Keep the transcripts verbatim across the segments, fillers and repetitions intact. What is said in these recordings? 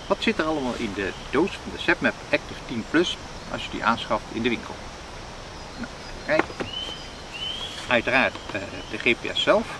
Wat zit er allemaal in de doos van de ZapMap Active tien Plus als je die aanschaft in de winkel? Nou, kijk. Uiteraard uh, de G P S zelf.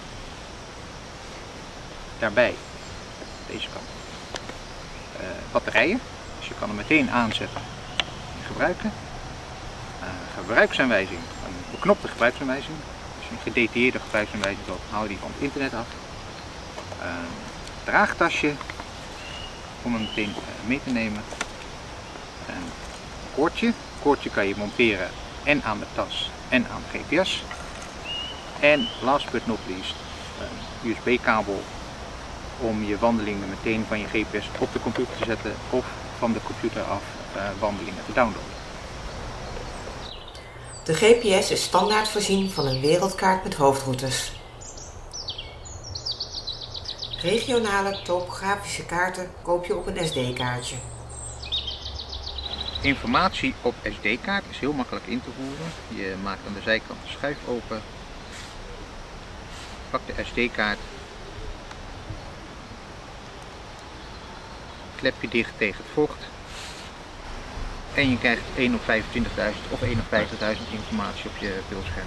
Daarbij, deze kant, uh, batterijen. Dus je kan hem meteen aanzetten en gebruiken. Uh, gebruiksaanwijzing, een beknopte gebruiksaanwijzing. Als je een gedetailleerde gebruiksaanwijzing wilt, haal je die van het internet af. Uh, draagtasje om hem meteen uh, mee te nemen. Een koordje. Een koordje kan je monteren en aan de tas en aan de G P S. En last but not least een U S B-kabel om je wandelingen meteen van je G P S op de computer te zetten of van de computer af uh, wandelingen te downloaden. De G P S is standaard voorzien van een wereldkaart met hoofdroutes. Regionale topografische kaarten koop je op een S D-kaartje. Informatie op S D-kaart is heel makkelijk in te voeren. Je maakt aan de zijkant de schuif open. Pak de S D-kaart. Klep je dicht tegen het vocht. En je krijgt één op vijfentwintigduizend of één op vijftigduizend informatie op je beeldscherm.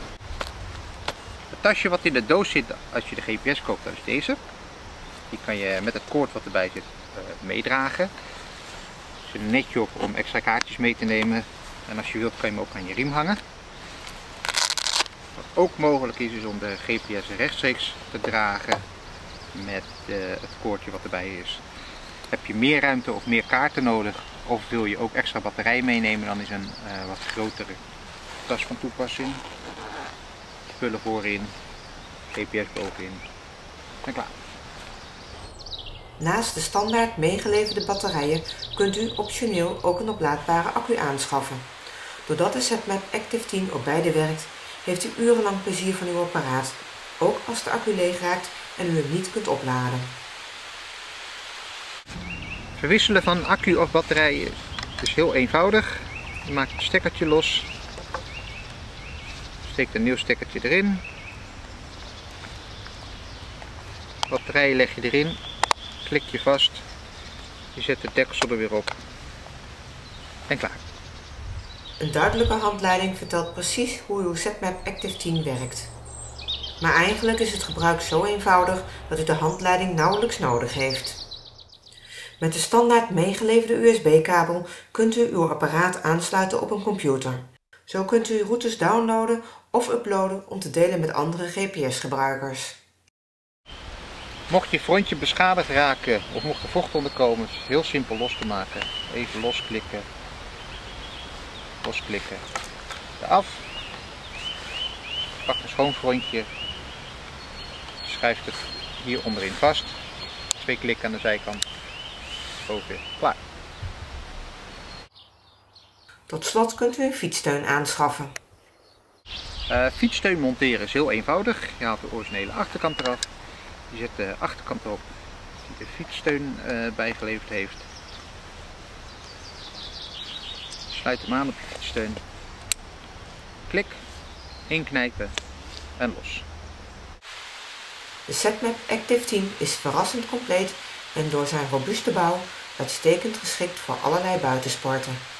Het tasje wat in de doos zit als je de G P S koopt, dat is deze. Die kan je met het koord wat erbij zit uh, meedragen. Er zit een netje op om extra kaartjes mee te nemen. En als je wilt kan je hem ook aan je riem hangen. Wat ook mogelijk is, is om de G P S rechtstreeks te dragen met uh, het koordje wat erbij is. Heb je meer ruimte of meer kaarten nodig, of wil je ook extra batterij meenemen, dan is een uh, wat grotere tas van toepassing. Spullen voorin, G P S bovenin en klaar. Naast de standaard meegeleverde batterijen kunt u optioneel ook een oplaadbare accu aanschaffen. Doordat de ZapMap Active tien op beide werkt, heeft u urenlang plezier van uw apparaat, ook als de accu leeg raakt en u hem niet kunt opladen. Verwisselen van accu of batterijen is heel eenvoudig. Je maakt het stekkertje los, steekt een nieuw stekkertje erin, batterij leg je erin, klik je vast, je zet de deksel er weer op en klaar. Een duidelijke handleiding vertelt precies hoe uw ZapMap Active tien werkt. Maar eigenlijk is het gebruik zo eenvoudig dat u de handleiding nauwelijks nodig heeft. Met de standaard meegeleverde U S B-kabel kunt u uw apparaat aansluiten op een computer. Zo kunt u routes downloaden of uploaden om te delen met andere G P S-gebruikers. Mocht je frontje beschadigd raken of mocht er vocht onder komen, is het heel simpel los te maken. Even losklikken, losklikken, eraf. Pak een schoon frontje, schuift het hier onderin vast. Twee klikken aan de zijkant. Boven, klaar. Tot slot kunt u een fietssteun aanschaffen. Uh, fietssteun monteren is heel eenvoudig. Je haalt de originele achterkant eraf. Je zet de achterkant erop die de fietssteun uh, bijgeleverd heeft. Sluit hem aan op je fietssteun. Klik, inknijpen en los. De ZapMap Active tien is verrassend compleet en door zijn robuuste bouw uitstekend geschikt voor allerlei buitensporten.